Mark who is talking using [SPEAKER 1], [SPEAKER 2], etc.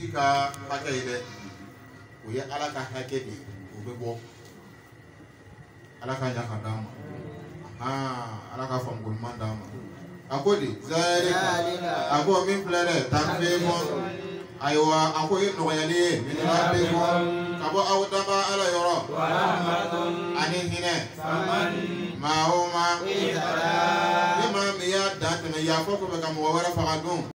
[SPEAKER 1] ika hakɛ ye dɛ o ye Ala ka hakɛ de o bɛ bɔ Ala ka ɲa ka d'an ma Ala ka faamu ɲuman d'an ma a ko de zalika a ko min filɛ dɛ tanfiqun ayiwa a ko ye nɔgɔyali ye min rabbikum ka bɔ aw daba Ala yɔrɔ ani hinɛ maa o maa ni maa min y'a dan tɛmɛ yafa ko bɛ ka mɔgɔ wɛrɛ faga dun